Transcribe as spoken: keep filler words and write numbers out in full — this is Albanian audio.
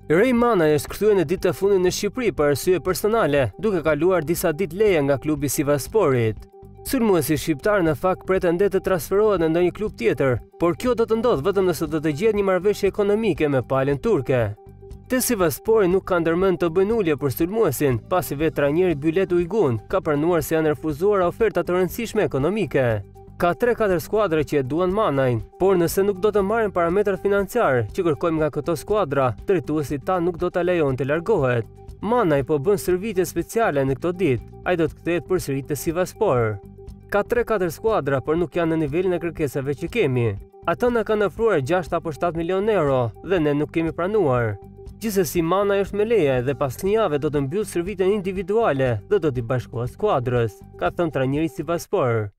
Ray Manaj është kthyer në ditët e fundit në Shqipëri për arsye personale, duke kaluar disa ditë leje nga klubi Sivasporit. Sulmuesi shqiptar në fakt pretendet të transferohet në ndonjë klub tjetër, por kjo do të ndodhë vetëm nëse do të gjetë një marrëveshje ekonomike me palën turke. Te Sivaspori nuk ka ndërmend të bëjnë ulje për sulmuesin, pasi vetë trajneri Bülent Uygun ka pranuar se janë refuzuar oferta të rëndësishme ekonomike. Ka tre katër skuadra që e duan Manajin, por nëse nuk do të marrin parametrat financiar që kërkojmë nga këto skuadra, drejtuesi ta nuk do ta lejon të largohet. Manaj po bën stërvitje speciale në këto ditë, ai do të kthehet përsëri te Sivaspor. Ka tre katër skuadra, por nuk janë në nivelin e kërkesave që kemi. Ata na kanë ofruar gjashtë apo shtatë milionë euro dhe ne nuk kemi pranuar. Gjithsesi Manaj është me leje dhe pas një jave do të mbyllë stërvitjen individuale dhe do t'i bashkohet skuadrës, ka thënë trajneri Sivaspor.